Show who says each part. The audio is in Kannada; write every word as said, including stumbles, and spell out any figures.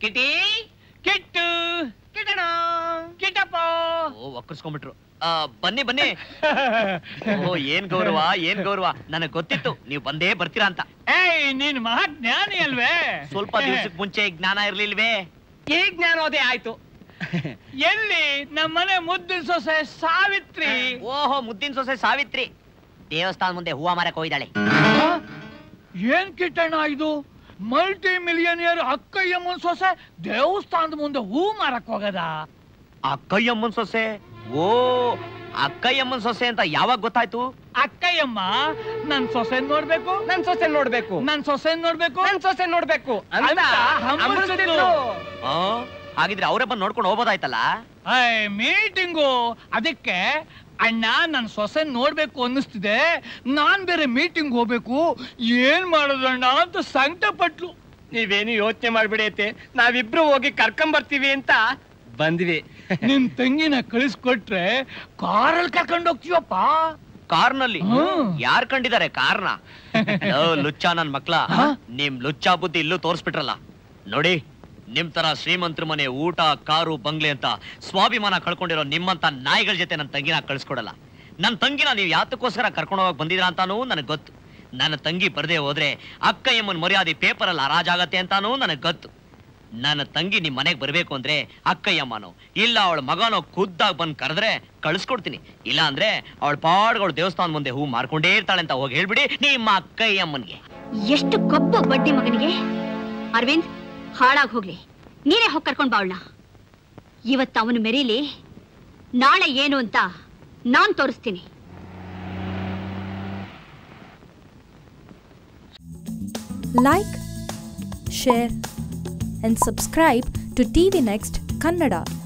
Speaker 1: ಕಿಟಿ ಕಿಟ್ಟು ಕಿಟಣ ಕಿಟಪ್ಪ ಓ ಒಕ್ಕರ್ಸ್ಕೊಂಡ್ಬಿಟ್ರು ಬನ್ನಿ ಬನ್ನಿ ಓ ಏನ್ ಗೌರವ ಏನ್ ಗೌರವ ನನಗ್ ಗೊತ್ತಿತ್ತು ನೀವು ಬಂದೇ ಬರ್ತೀರಾ ಅಂತ
Speaker 2: ಏಯ್ ನೀನ್ ಮಹಾಜ್ಞಾನಿ ಅಲ್ವೇ
Speaker 1: ಸ್ವಲ್ಪ ದಿವಸಕ್ಕೆ ಮುಂಚೆ ಜ್ಞಾನ ಇರ್ಲಿಲ್ವೇ
Speaker 2: ಈ ಜ್ಞಾನೋದಯ ಆಯ್ತು ಎಲ್ಲಿ ನಮ್ಮನೆ ಮುದ್ದಿನ ಸೊಸೆ ಸಾವಿತ್ರಿ
Speaker 1: ಓಹೋ ಮುದ್ದಿನ ಸೊಸೆ ಸಾವಿತ್ರಿ ದೇವಸ್ಥಾನ ಮುಂದೆ ಹೂವ ಮಾರಕ್ ಹೋಗಿದ್ದಾಳೆ
Speaker 2: ಏನ್ ಕಿಟ್ಟಣ್ಣ ಇದು ಮಲ್ಟಿ ಮಿಲಿಯನಿಯರ್ ಅಕ್ಕಯ್ಯಮ್ಮನ್ ಸೊಸೆ ದೇವಸ್ಥಾನದ ಮುಂದೆ ಹೂ ಮಾರಕ್ ಹೋಗದ
Speaker 1: ಅಕ್ಕಯ್ಯಮ್ಮನ್ ಸೊಸೆ ಓ ಅಕ್ಕಯ್ಯಮ್ಮನ್ ಸೊಸೆ ಅಂತ ಯಾವಾಗ ಗೊತ್ತಾಯ್ತು
Speaker 2: ಅಕ್ಕಯ್ಯಮ್ಮ ನನ್ ಸೊಸೆ ನೋಡ್ಬೇಕು
Speaker 3: ನನ್ ಸೊಸೆ ನೋಡ್ಬೇಕು
Speaker 2: ನನ್ ಸೊಸೆ ನೋಡ್ಬೇಕು
Speaker 3: ನನ್ ಸೊಸೆ ನೋಡ್ಬೇಕು ಅಂತ
Speaker 2: ಹಂಬಲಿಸ್ತಿದ್ರು.
Speaker 1: ಆ, ಹಾಗಿದ್ರೆ ಅವರೇ ಬಂದು ನೋಡ್ಕೊಂಡು ಹೋಗೋದಾಯ್ತಲ್ಲ
Speaker 2: ಮೀಟಿಂಗು ಅದಕ್ಕೆ ಅಣ್ಣ ನನ್ ಸೊಸೆ ನೋಡ್ಬೇಕು ಅನ್ನಿಸ್ತಿದೆ ನಾನ್ ಬೇರೆ ಮೀಟಿಂಗ್ ಹೋಗ್ಬೇಕು ಏನ್ ಮಾಡೋದಣ್ಣ ಅಂತ ಸಂಕಟ ಪಟ್ಲು.
Speaker 3: ನೀವೇನು ಯೋಚನೆ ಮಾಡ್ಬಿಡಿ ಐತೆ ನಾವಿಬ್ರು ಹೋಗಿ ಕರ್ಕೊಂಡ್ ಬರ್ತೀವಿ ಅಂತ ಬಂದ್ವಿ.
Speaker 2: ನಿಮ್ ತಂಗಿನ ಕಳಿಸ್ಕೊಟ್ರೆ ಕಾರಲ್ಲಿ ಕರ್ಕೊಂಡು ಹೋಗ್ತೀವಪ್ಪ.
Speaker 1: ಕಾರ್ನಲ್ಲಿ ಯಾರ್ ಕಂಡಿದ್ದಾರೆ ಕಾರ್ನ? ಲುಚ್ಚ ನನ್ ಮಕ್ಳ ನಿಮ್ ಲುಚ್ಚ ಬುದ್ಧಿ ಇಲ್ಲೂ ತೋರ್ಸ್ಬಿಟ್ರಲ್ಲ. ನೋಡಿ ನಿಮ್ ತರ ಶ್ರೀಮಂತರ ಮನೆ ಊಟ ಕಾರು ಬಂಗ್ಲೆ ಅಂತ ಸ್ವಾಭಿಮಾನ ಕಳ್ಕೊಂಡಿರೋ ನಿಮ್ಮಂತ ನಾಯಿಗಳ ಜೊತೆ ನನ್ ತಂಗಿನ ಕಳ್ಸ್ಕೊಡಲ್ಲ. ನನ್ ತಂಗಿನ ನೀವ್ ಯಾತಕ್ಕೋಸ್ಕರ ಕರ್ಕೊಂಡು ಹೋಗಕ್ ಬಂದಿದ್ರ ಅಂತಾನೂ ನನಗ್ ಗೊತ್ತು. ನನ್ನ ತಂಗಿ ಬರ್ದೇ ಹೋದ್ರೆ ಅಕ್ಕಯ್ಯಮ್ಮನ್ ಮರ್ಯಾದೆ ಪೇಪರ್ ಅಲ್ಲಿ ಹರಾಜಾಗತ್ತೆ ಅಂತಾನೂ ನನಗ್ ಗೊತ್ತು. ನನ್ನ ತಂಗಿ ನಿಮ್ ಮನೆಗ್ ಬರ್ಬೇಕು ಅಂದ್ರೆ ಅಕ್ಕಯ್ಯಮ್ಮನೋ ಇಲ್ಲ ಅವಳ ಮಗನೋ ಖುದ್ದಾಗ್ ಬಂದ್ ಕರೆದ್ರೆ ಕಳ್ಸ್ಕೊಡ್ತೀನಿ. ಇಲ್ಲ ಅಂದ್ರೆ ಅವಳ ಪಾಡ್ಗಳು ದೇವಸ್ಥಾನ ಮುಂದೆ ಹೂ ಮಾರ್ಕೊಂಡೇ ಇರ್ತಾಳೆ ಅಂತ ಹೋಗಿ ಹೇಳ್ಬಿಡಿ ನಿಮ್ಮ ಅಕ್ಕಯ್ಯಮ್ಮನ್ಗೆ.
Speaker 4: ಎಷ್ಟು ಕೊಬ್ಬು ಬಡ್ಡಿ ಮಗನಿಗೆ. ಅರವಿಂದ್ ಹಾಳಾಗ್ ಹೋಗ್ಲಿ, ನೀನೇ ಹೋಗಿ ಕರ್ಕೊಂಡ್ ಬಾವಳ್ನ. ಇವತ್ತು ಅವನು ಮೆರೀಲಿ, ನಾಳೆ ಏನು ಅಂತ ನಾನ್ ತೋರಿಸ್ತೀನಿ.
Speaker 5: Like, share and subscribe to T V Next Kannada.